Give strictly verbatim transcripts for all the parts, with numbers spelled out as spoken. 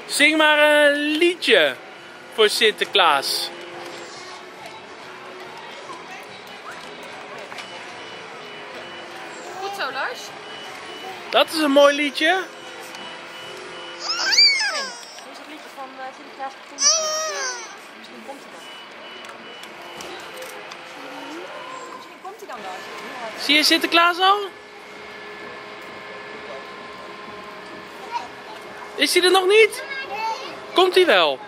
Zing maar een liedje voor Sinterklaas. Goed zo, Lars. Dat is een mooi liedje. Dit is het liedje van uh, Sinterklaas. Misschien komt hij dan. Misschien komt hij dan, Lars. Zie je Sinterklaas al? Is hij er nog niet? Komt hij wel?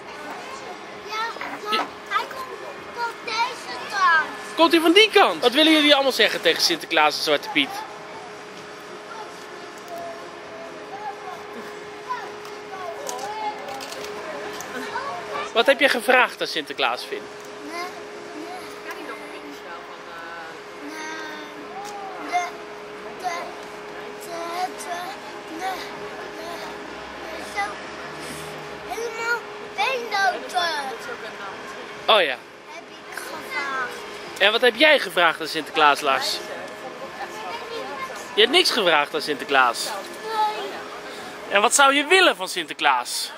Ja, hij komt van deze kant. Komt hij van die kant? Wat willen jullie allemaal zeggen tegen Sinterklaas en Zwarte Piet? Wat heb je gevraagd aan Sinterklaas, Finn? Nee, nee, Kan hij nog een beetje snel van... Uh... nee, de, de, de, de, de, de, zo, helemaal beendoten Oh ja. heb ik gevraagd. En wat heb jij gevraagd aan Sinterklaas, Lars? Je hebt niks gevraagd aan Sinterklaas. Nee, En wat zou je willen van Sinterklaas?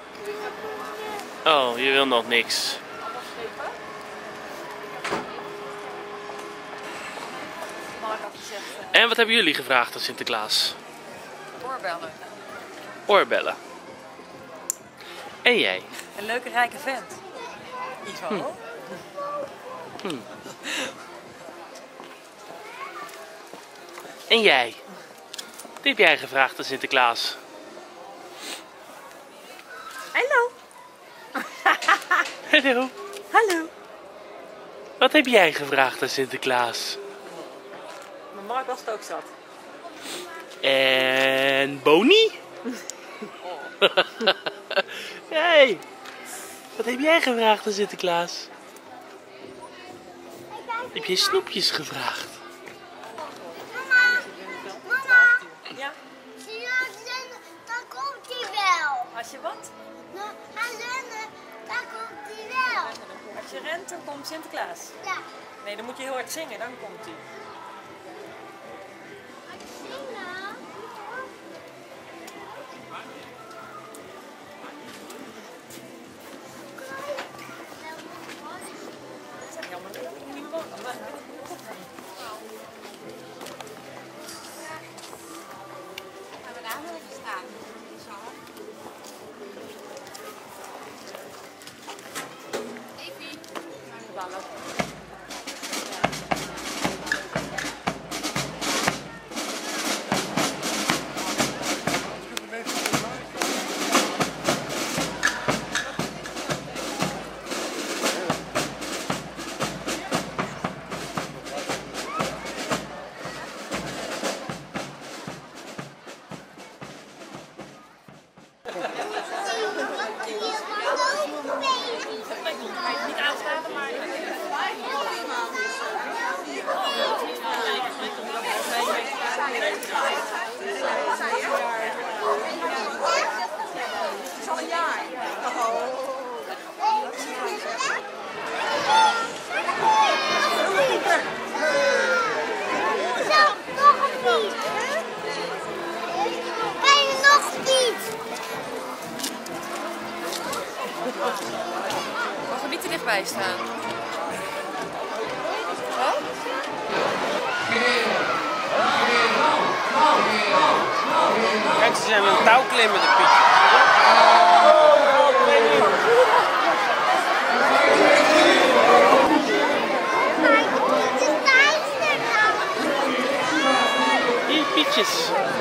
Oh, je wil nog niks. Mark had gezegd... En wat hebben jullie gevraagd aan Sinterklaas? Uh, oorbellen. Oorbellen. En jij? Een leuke rijke vent. Ivo. Hm. En jij? Wat heb jij gevraagd aan Sinterklaas? Hallo. Hallo. Hallo. Wat heb jij gevraagd aan Sinterklaas? Maar Mark was het ook zat. En Boni? Hey, wat heb jij gevraagd aan Sinterklaas? Heb je snoepjes gevraagd? mama, mama, Ja. zie je Lenne, daar komt hij wel. Als je wat? Nou, Lenne, daar komt hij wel. Als je rent, dan komt Sinterklaas. Ja, Nee, dan moet je heel hard zingen, dan komt hij. zingen. Dat zeg je allemaal niet. Ik moet niet meer wonen. Gaan we daar wel even staan? Evie. Niet aanstaan, maar... Het is al een jaar. Zo, nog een fiets. Kan je nog fiets? Mag er niet te dichtbij staan. Kijk, ze zijn een touwklimmen, de Piet. Hier, Pietjes.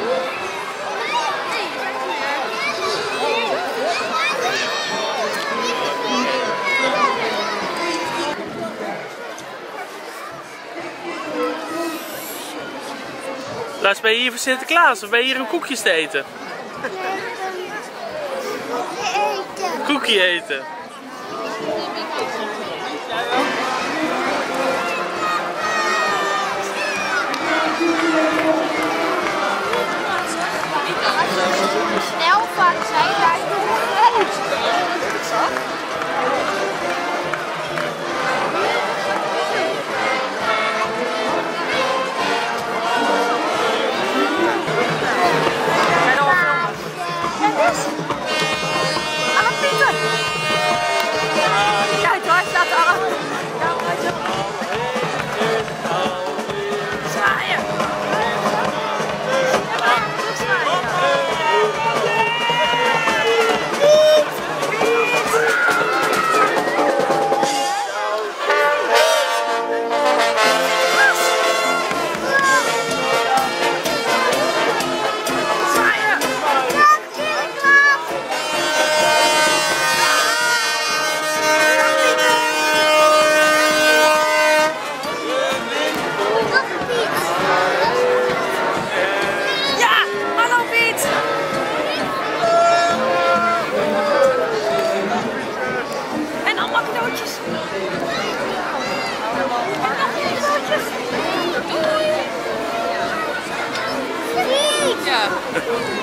Lars, ben je hier voor Sinterklaas of ben je hier om koekjes te eten? Eten. Koekje eten. Snel van zijn daar Ga je dan wel filmen? Ja.